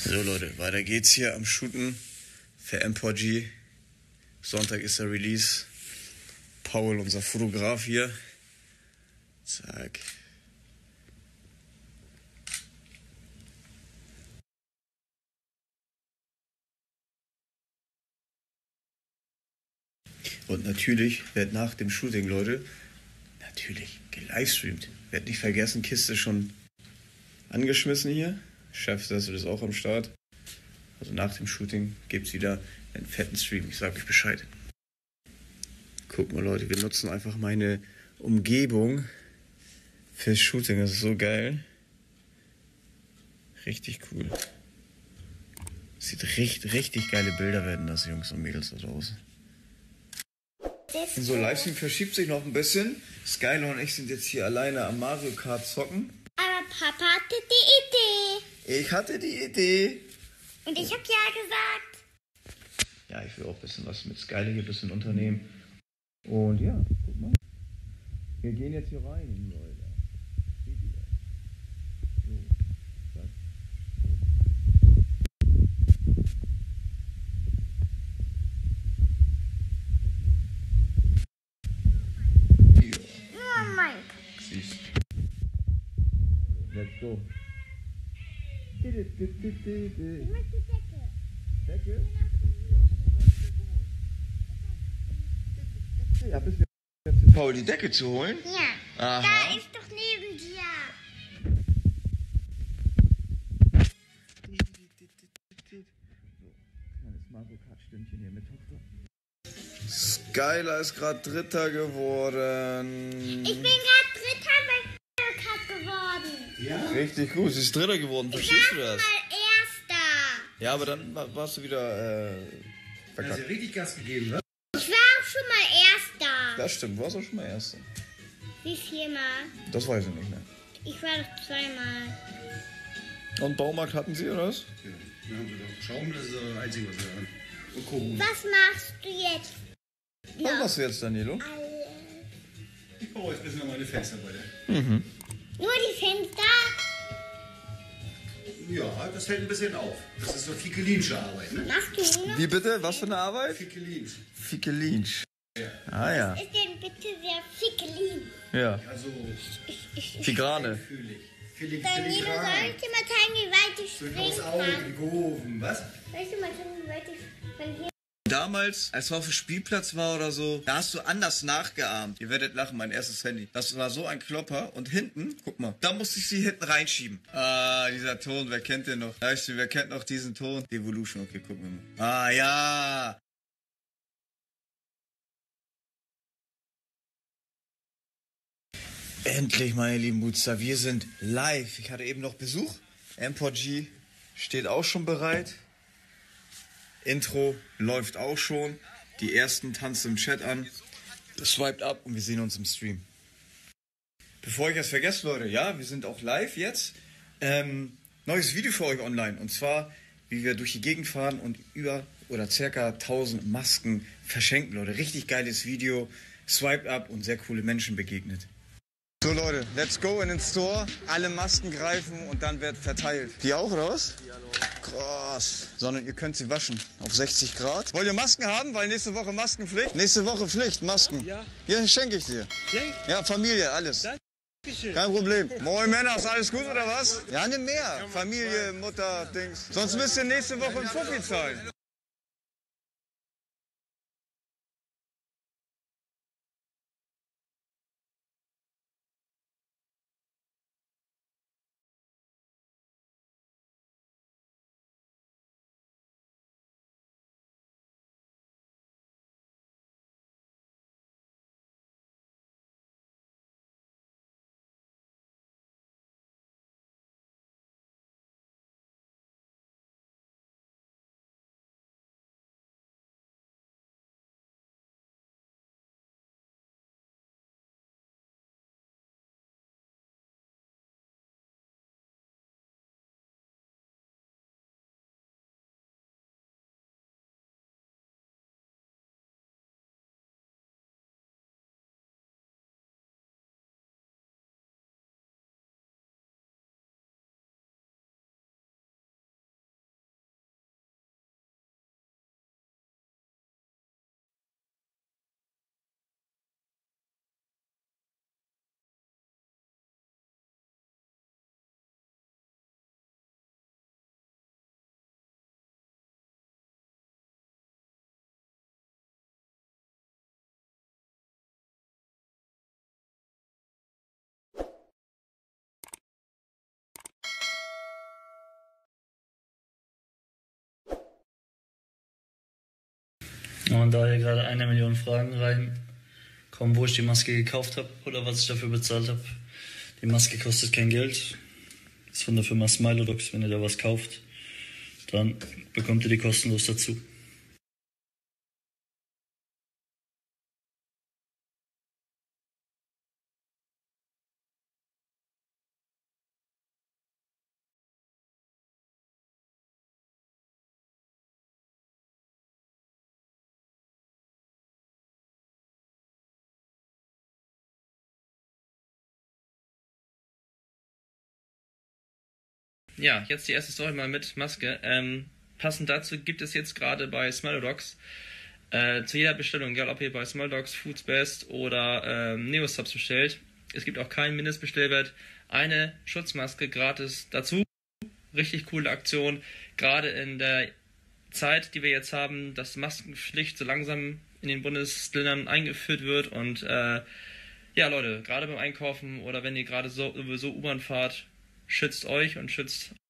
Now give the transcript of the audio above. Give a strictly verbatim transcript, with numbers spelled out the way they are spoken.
So Leute, weiter geht's hier am Shooten für M vier G. Sonntag ist der Release. Paul, unser Fotograf hier. Zack. Und natürlich wird nach dem Shooting, Leute, natürlich gelivestreamt. Werd nicht vergessen, Kiste schon angeschmissen hier. Chefsessel ist auch am Start. Also nach dem Shooting gibt's wieder einen fetten Stream. Ich sag euch Bescheid. Guck mal Leute, wir nutzen einfach meine Umgebung fürs Shooting. Das ist so geil. Richtig cool. Sieht richtig, richtig geile Bilder werden das, Jungs und Mädels da draußen. So, Livestream verschiebt sich noch ein bisschen. Skylar und ich sind jetzt hier alleine am Mario Kart zocken. Aber Papa hatte die Idee. Ich hatte die Idee. Und ich hab ja gesagt. Ja, ich will auch ein bisschen was mit Skylar hier ein bisschen unternehmen. Und ja, guck mal. Wir gehen jetzt hier rein, Leute. Seht ihr das? So, zack. Nur mein. Siehst. Let's go. Ich möchte Decke. Decke? Ja, bist du jetzt Paul die Decke zu holen? Ja. Aha. Da ist doch neben dir. So, kleines Mario Kart Stündchen hier mit Tochter. Skylar ist gerade Dritter geworden. Ich bin gerade Dritter bei Mario Kart geworden. Ja? Richtig gut, sie ist Dritter geworden, Ich verstehst du war das? mal Erster. Ja, aber dann war- warst du wieder äh, Hast verkackt. ja richtig Gas gegeben, ne? Ich war auch schon mal Erster. Das stimmt, du warst auch schon mal Erster. Wie viermal? Das weiß ich nicht mehr. Ich war doch zweimal. Und Baumarkt hatten sie, oder was? Ja, dann haben wir doch Schaum, das ist das Einzige, was wir haben. Und Corona. Was machst du jetzt? Was machst du jetzt, Danilo? Alle. Ich baue jetzt ein bisschen an meine Fenster bei der. Mhm. Nur die Fenster? Ja, das hält ein bisschen auf. Das ist so fikelinsche Arbeit, ne? Machst du nur? Wie bitte? Was für eine Arbeit? Fikelins. Fickelinsch. Ja. Ah ja. Ist denn bitte sehr fickelin? Ja. Also, Ich, ich, ich. Figrane. fühlig. Filig, Danilo, soll filigran. ich dir mal zeigen, wie weit ich Durch springen aufs Auge kann? gehoben, was? Soll ich dir mal zeigen, wie weit ich von hier... Damals, als wir auf dem Spielplatz war oder so, da hast du anders nachgeahmt. Ihr werdet lachen, mein erstes Handy. Das war so ein Klopper. Und hinten, guck mal, da musste ich sie hinten reinschieben. Ah, dieser Ton, wer kennt den noch? Weißt du, wer kennt noch diesen Ton? Devolution, okay, gucken wir mal. Ah, ja. Endlich, meine lieben Booster, wir sind live. Ich hatte eben noch Besuch. M vier G steht auch schon bereit. Intro läuft auch schon. Die ersten tanzen im Chat an. Swiped ab und wir sehen uns im Stream. Bevor ich es vergesse, Leute, ja, wir sind auch live jetzt. Ähm, neues Video für euch online. Und zwar, wie wir durch die Gegend fahren und über oder circa tausend Masken verschenken, Leute. Richtig geiles Video. Swiped ab und sehr coole Menschen begegnet. So Leute, let's go in den Store, alle Masken greifen und dann wird verteilt. Die auch, oder was? Ja, krass. Sondern ihr könnt sie waschen auf sechzig Grad. Wollt ihr Masken haben? Weil nächste Woche Maskenpflicht. Nächste Woche Pflicht, Masken. Ja. Ja, schenke ich dir. Schenk? Ja, Familie, alles. Dankeschön. Kein Problem. Moin Männer, ist alles gut oder was? Ja, nimm mehr. Familie, Mutter, Dings. Sonst müsst ihr nächste Woche ein Fuffi zahlen. Und da hier gerade eine Million Fragen reinkommen, wo ich die Maske gekauft habe oder was ich dafür bezahlt habe. Die Maske kostet kein Geld. Ist von der Firma Smilodox. Wenn ihr da was kauft, dann bekommt ihr die kostenlos dazu. Ja, jetzt die erste Story mal mit Maske. Ähm, passend dazu gibt es jetzt gerade bei Smilodogs äh, zu jeder Bestellung, egal ob ihr bei Smilodogs, Foods Best oder ähm, Neosubs bestellt, es gibt auch keinen Mindestbestellwert, eine Schutzmaske gratis dazu. Richtig coole Aktion, gerade in der Zeit, die wir jetzt haben, dass Maskenpflicht so langsam in den Bundesländern eingeführt wird und äh, ja Leute, gerade beim Einkaufen oder wenn ihr gerade so, sowieso U-Bahn fahrt, schützt euch und schützt